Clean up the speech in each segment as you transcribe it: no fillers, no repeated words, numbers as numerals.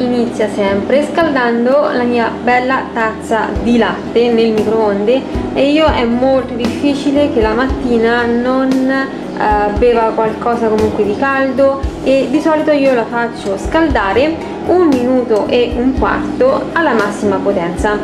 inizia sempre scaldando la mia bella tazza di latte nel microonde, e io è molto difficile che la mattina non beva qualcosa comunque di caldo, e di solito io la faccio scaldare 1 minuto e un quarto alla massima potenza.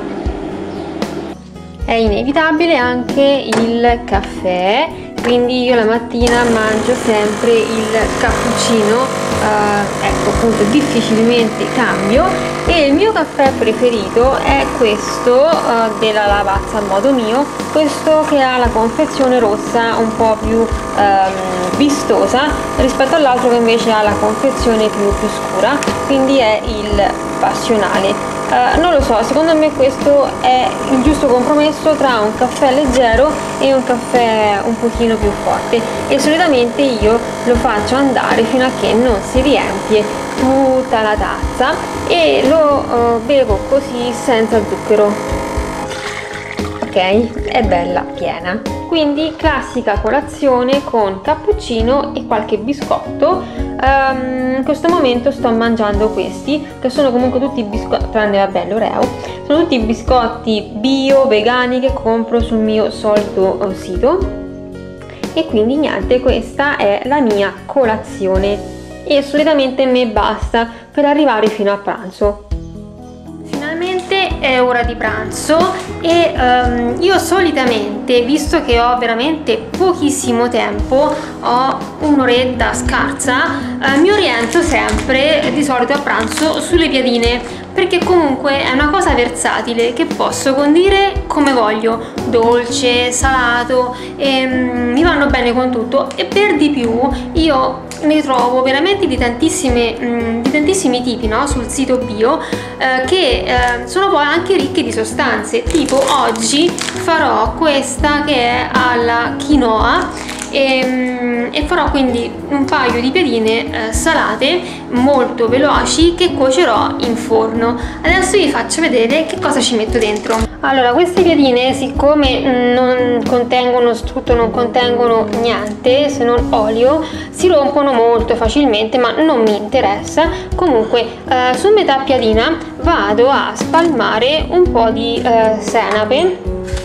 È inevitabile anche il caffè, quindi io la mattina mangio sempre il cappuccino, ecco appunto difficilmente cambio, e il mio caffè preferito è questo della Lavazza a modo mio, questo che ha la confezione rossa un po' più vistosa rispetto all'altro che invece ha la confezione più scura, quindi è il passionale. Non lo so, secondo me questo è il giusto compromesso tra un caffè leggero e un caffè un pochino più forte, e solitamente io lo faccio andare fino a che non si riempie tutta la tazza, e lo bevo così senza zucchero. Ok, è bella piena. Quindi classica colazione con cappuccino e qualche biscotto. In questo momento sto mangiando questi, che sono comunque tutti biscotti, tranne vabbè l'Oreo, sono tutti biscotti bio, vegani, che compro sul mio solito sito, e quindi niente, questa è la mia colazione, e solitamente me basta per arrivare fino a pranzo. Finalmente è ora di pranzo, e io solitamente, visto che ho veramente pochissimo tempo, ho un'oretta scarsa, mi oriento sempre di solito a pranzo sulle piadine, perché comunque è una cosa versatile che posso condire come voglio, dolce, salato, e mi vanno bene con tutto, e per di più io ne trovo veramente di tantissimi tipi, no? Sul sito bio, che sono poi anche ricchi di sostanze. Tipo oggi farò questa che è alla quinoa, e farò quindi un paio di piadine salate molto veloci che cuocerò in forno. Adesso vi faccio vedere che cosa ci metto dentro. Allora, queste piadine, siccome non contengono strutto, non contengono niente se non olio, si rompono molto facilmente, ma non mi interessa. Comunque su metà piadina vado a spalmare un po' di senape,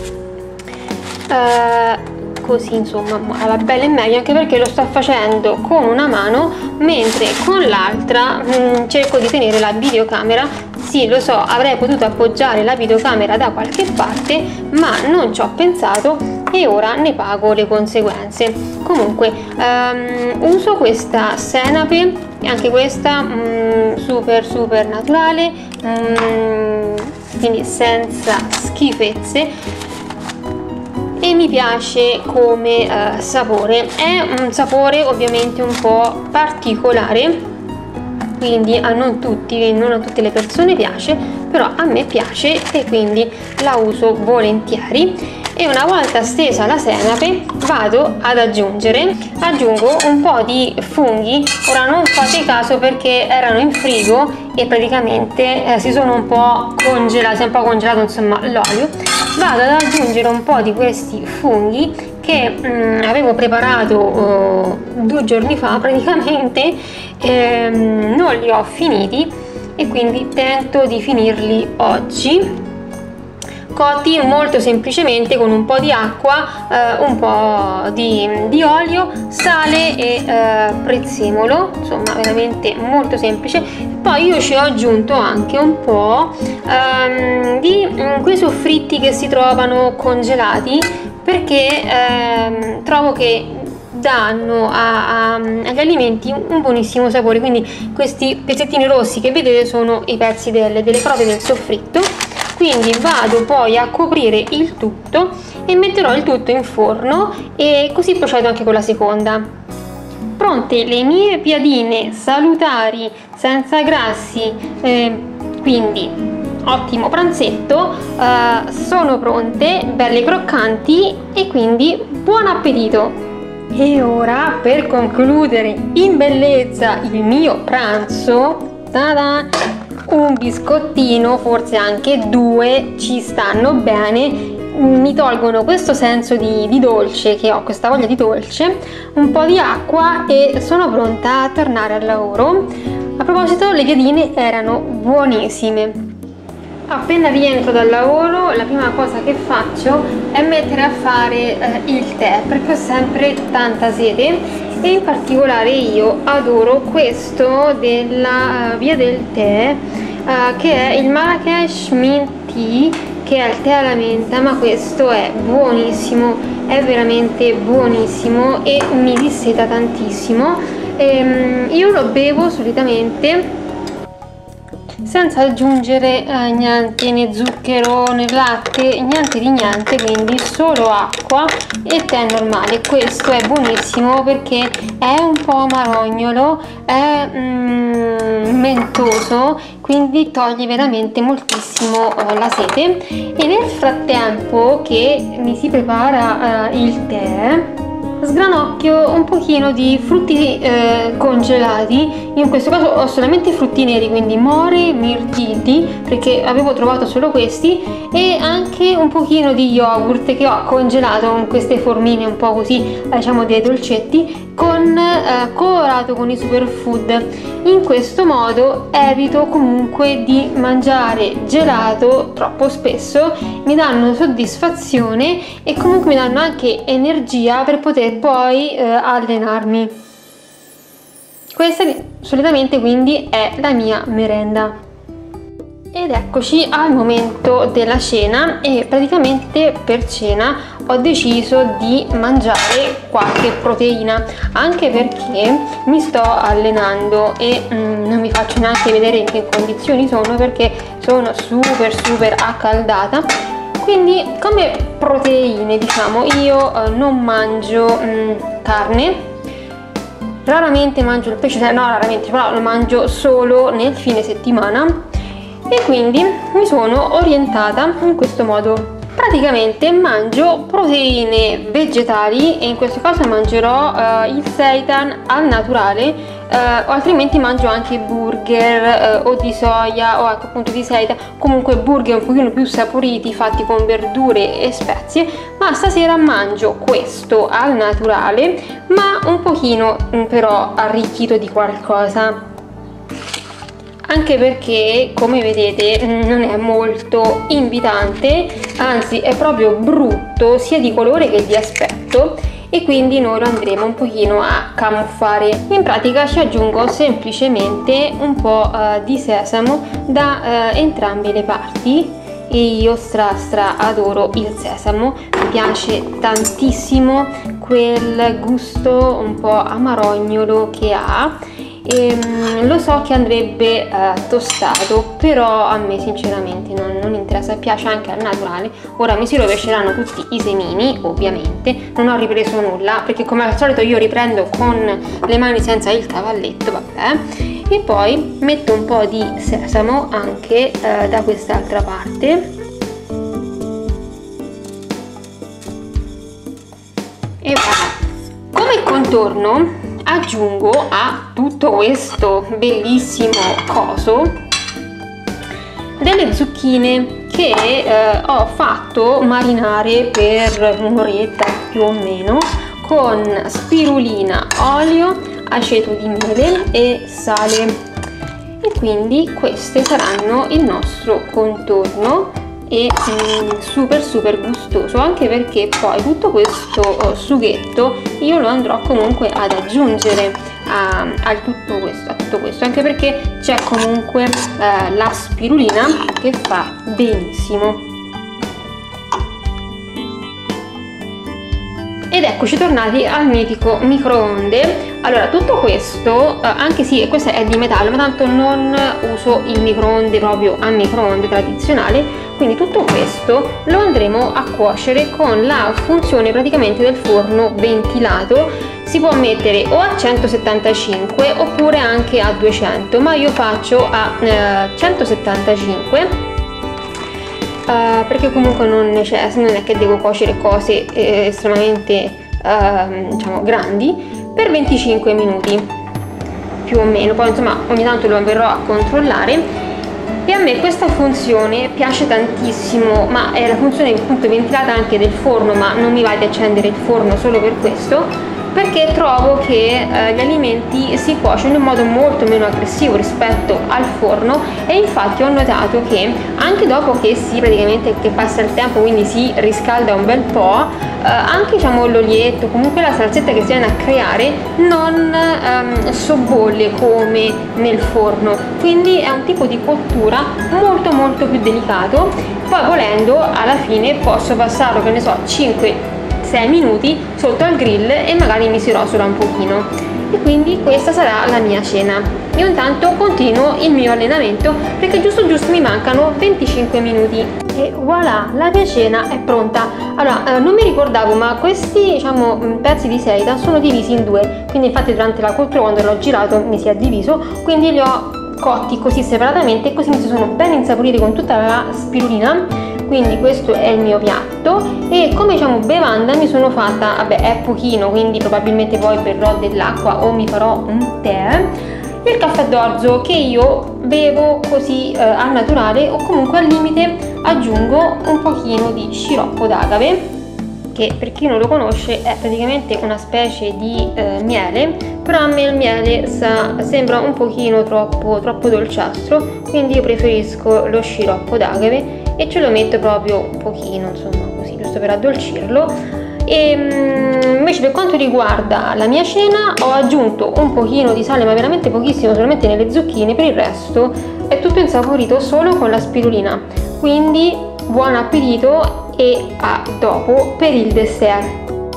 così insomma alla bella e meglio, anche perché lo sto facendo con una mano, mentre con l'altra cerco di tenere la videocamera. Sì, lo so, avrei potuto appoggiare la videocamera da qualche parte, ma non ci ho pensato, e ora ne pago le conseguenze. Comunque uso questa senape, anche questa super naturale, quindi senza schifezze, e mi piace come sapore. È un sapore ovviamente un po' particolare, quindi non a tutte le persone piace, però a me piace, e quindi la uso volentieri. E una volta stesa la senape vado ad aggiungo un po' di funghi. Ora non fate caso perché erano in frigo e praticamente si sono un po' congelati, si è un po' congelato insomma l'olio. Vado ad aggiungere un po' di questi funghi che avevo preparato 2 giorni fa praticamente, non li ho finiti, e quindi tento di finirli oggi, cotti molto semplicemente con un po' di acqua, un po' di olio, sale e prezzemolo, insomma veramente molto semplice. Poi io ci ho aggiunto anche un po' di quei soffritti che si trovano congelati, perché trovo che danno agli alimenti un buonissimo sapore. Quindi questi pezzettini rossi che vedete sono i pezzi delle crote del soffritto. Quindi vado poi a coprire il tutto e metterò il tutto in forno, e così procedo anche con la seconda. Pronte le mie piadine salutari, senza grassi, quindi ottimo pranzetto, sono pronte, belle croccanti, e quindi buon appetito! E ora, per concludere in bellezza il mio pranzo, tada! Un biscottino, forse anche 2 ci stanno bene, mi tolgono questo senso di dolce che ho, questa voglia di dolce, un po' di acqua, e sono pronta a tornare al lavoro. A proposito, le piadine erano buonissime. Appena rientro dal lavoro, la prima cosa che faccio è mettere a fare il tè, perché ho sempre tanta sete e in particolare io adoro questo della Via del Tè, che è il Marrakesh Mint Tea, che è il tè alla menta, ma questo è buonissimo, è veramente buonissimo e mi disseta tantissimo. Io lo bevo solitamente senza aggiungere niente, né zucchero né latte, niente di niente, quindi solo acqua e tè normale. Questo è buonissimo perché è un po' amarognolo, è mentoso, quindi toglie veramente moltissimo la sete. E nel frattempo che mi si prepara il tè, sgranocchio un pochino di frutti congelati. In questo caso ho solamente frutti neri, quindi more, mirtilli, perché avevo trovato solo questi, e anche un pochino di yogurt che ho congelato in queste formine un po' così, diciamo dei dolcetti, colorato con i superfood. In questo modo evito comunque di mangiare gelato troppo spesso, mi danno soddisfazione e comunque mi danno anche energia per poter poi allenarmi. Questa solitamente quindi è la mia merenda. Ed eccoci al momento della cena, e praticamente per cena ho deciso di mangiare qualche proteina, anche perché mi sto allenando e non vi faccio neanche vedere in che condizioni sono, perché sono super accaldata. Quindi come proteine, diciamo, io non mangio carne, raramente mangio il pesce, no raramente, però lo mangio solo nel fine settimana, e quindi mi sono orientata in questo modo. Praticamente mangio proteine vegetali, e in questo caso mangerò il seitan al naturale, o altrimenti mangio anche burger o di soia o appunto di seitan, comunque burger un pochino più saporiti fatti con verdure e spezie. Ma stasera mangio questo al naturale, ma un pochino però arricchito di qualcosa, anche perché come vedete non è molto invitante, anzi è proprio brutto sia di colore che di aspetto, e quindi noi lo andremo un pochino a camuffare. In pratica ci aggiungo semplicemente un po' di sesamo da entrambe le parti, e io stra adoro il sesamo, mi piace tantissimo quel gusto un po' amarognolo che ha. Lo so che andrebbe tostato, però a me sinceramente non interessa, piace anche al naturale. Ora mi si rovesceranno tutti i semini, ovviamente non ho ripreso nulla, perché come al solito io riprendo con le mani senza il cavalletto, vabbè. E poi metto un po' di sesamo anche da quest'altra parte, e voilà. Come contorno aggiungo a tutto questo bellissimo coso delle zucchine che ho fatto marinare per un'oretta più o meno, con spirulina, olio, aceto di mele e sale. E quindi queste saranno il nostro contorno, e super gustoso, anche perché poi tutto questo sughetto io lo andrò comunque ad aggiungere a tutto questo, anche perché c'è comunque la spirulina che fa benissimo. Ed eccoci tornati al mitico microonde. Allora, tutto questo, anche sì, questo è di metallo, ma tanto non uso il microonde proprio a microonde tradizionale, quindi tutto questo lo andremo a cuocere con la funzione praticamente del forno ventilato. Si può mettere o a 175 oppure anche a 200, ma io faccio a 175 perché comunque non è che devo cuocere cose estremamente diciamo grandi, per 25 minuti più o meno. Poi insomma ogni tanto lo verrò a controllare. E a me questa funzione piace tantissimo, ma è la funzione appunto ventilata anche del forno, ma non mi va di accendere il forno solo per questo, perché trovo che gli alimenti si cuociono in modo molto meno aggressivo rispetto al forno, e infatti ho notato che anche dopo che che passa il tempo, quindi si riscalda un bel po', anche diciamo l'olietto, comunque la salsetta che si viene a creare non sobbolle come nel forno, quindi è un tipo di cottura molto molto più delicato. Poi volendo alla fine posso passarlo, che ne so, 5-6 minuti sotto al grill e magari mi si rosola un pochino, e quindi questa sarà la mia cena. Io intanto continuo il mio allenamento perché giusto mi mancano 25 minuti e voilà, la mia cena è pronta. Allora, non mi ricordavo, ma questi diciamo pezzi di seitan sono divisi in due, quindi infatti durante la cottura, quando l'ho girato, mi si è diviso, quindi li ho cotti così separatamente, così mi si sono ben insaporiti con tutta la spirulina. Quindi questo è il mio piatto, e come diciamo bevanda mi sono fatta, vabbè è pochino, quindi probabilmente poi berrò dell'acqua o mi farò un tè, il caffè d'orzo che io bevo così al naturale, o comunque al limite aggiungo un pochino di sciroppo d'agave, che per chi non lo conosce è praticamente una specie di miele, però a me il miele sembra un pochino troppo dolciastro, quindi io preferisco lo sciroppo d'agave e ce lo metto proprio un pochino, insomma così, giusto per addolcirlo. E invece per quanto riguarda la mia cena ho aggiunto un pochino di sale, ma veramente pochissimo, solamente nelle zucchine, per il resto è tutto insaporito solo con la spirulina. Quindi buon appetito e a dopo per il dessert.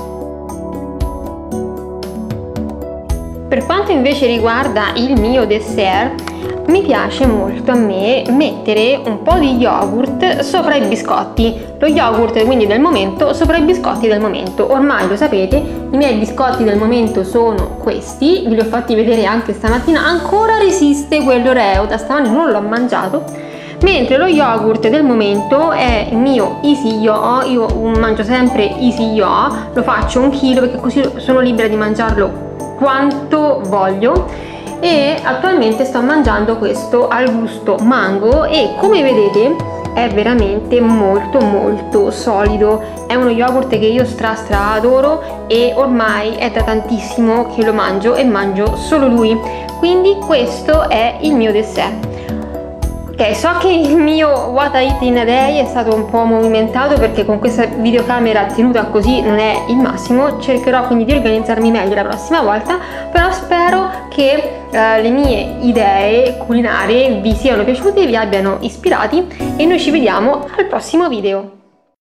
Per quanto invece riguarda il mio dessert, mi piace molto a me mettere un po' di yogurt sopra i biscotti, lo yogurt quindi del momento sopra i biscotti del momento. Ormai lo sapete, i miei biscotti del momento sono questi, ve li ho fatti vedere anche stamattina, ancora resiste quello Oreo, da stamattina non l'ho mangiato, mentre lo yogurt del momento è il mio Easy Yo. Io mangio sempre Easy Yo, lo faccio 1 chilo perché così sono libera di mangiarlo quanto voglio, e attualmente sto mangiando questo al gusto mango, e come vedete è veramente molto solido. È uno yogurt che io stra adoro e ormai è da tantissimo che lo mangio e mangio solo lui, quindi questo è il mio dessert. Ok, so che il mio What I Eat in a Day è stato un po' movimentato perché con questa videocamera tenuta così non è il massimo, cercherò quindi di organizzarmi meglio la prossima volta, però spero che le mie idee culinarie vi siano piaciute, vi abbiano ispirati, e noi ci vediamo al prossimo video.